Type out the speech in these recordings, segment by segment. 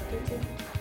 Здравствуйте.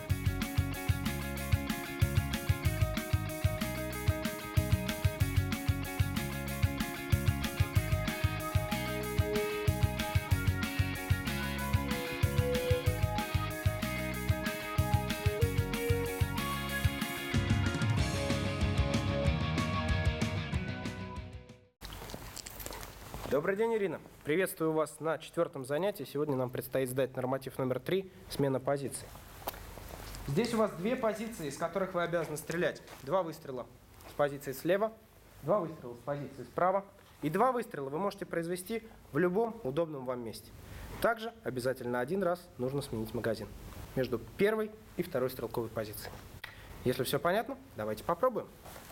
Добрый день, Ирина. Приветствую вас на 4-м занятии. Сегодня нам предстоит сдать норматив номер 3 «Смена позиций». Здесь у вас две позиции, из которых вы обязаны стрелять. 2 выстрела с позиции слева, 2 выстрела с позиции справа. И 2 выстрела вы можете произвести в любом удобном вам месте. Также обязательно 1 раз нужно сменить магазин между первой и второй стрелковой позицией. Если все понятно, давайте попробуем.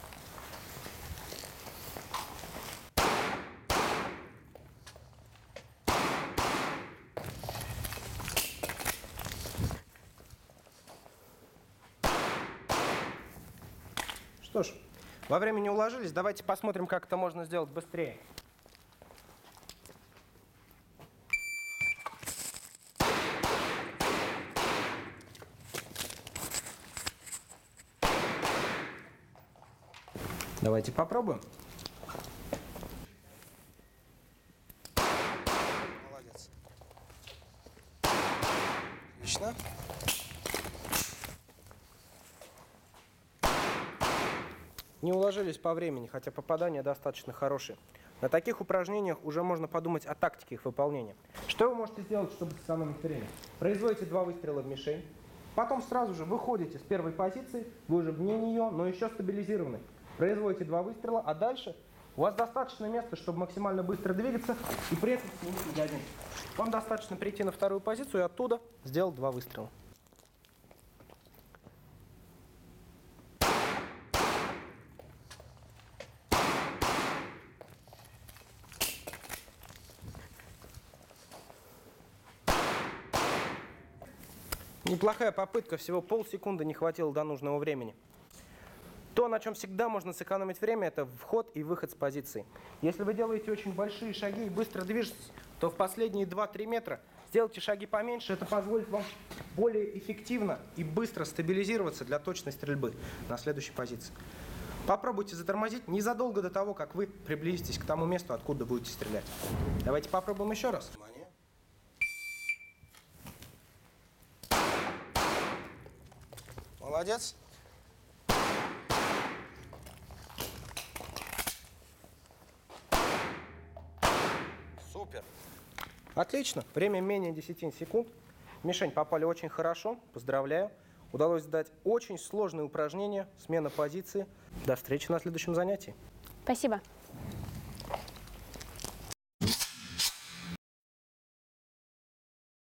Что ж, во время не уложились, давайте посмотрим, как это можно сделать быстрее. Давайте попробуем. Молодец. Отлично. Не уложились по времени, хотя попадания достаточно хорошие. На таких упражнениях уже можно подумать о тактике их выполнения. Что вы можете сделать, чтобы сэкономить время? Производите 2 выстрела в мишень, потом сразу же выходите с первой позиции, вы уже вне нее, но еще стабилизированы. Производите 2 выстрела, а дальше у вас достаточно места, чтобы максимально быстро двигаться и при этом сменить магазин. Вам достаточно прийти на вторую позицию и оттуда сделать 2 выстрела. Неплохая попытка, всего полсекунды не хватило до нужного времени. То, на чем всегда можно сэкономить время, это вход и выход с позиции. Если вы делаете очень большие шаги и быстро движетесь, то в последние 2-3 метра сделайте шаги поменьше, это позволит вам более эффективно и быстро стабилизироваться для точной стрельбы на следующей позиции. Попробуйте затормозить незадолго до того, как вы приблизитесь к тому месту, откуда будете стрелять. Давайте попробуем еще раз. Внимание. Молодец. Супер. Отлично. Время менее 10 секунд. В мишень попали очень хорошо. Поздравляю. Удалось сдать очень сложное упражнение. Смена позиции. До встречи на следующем занятии. Спасибо.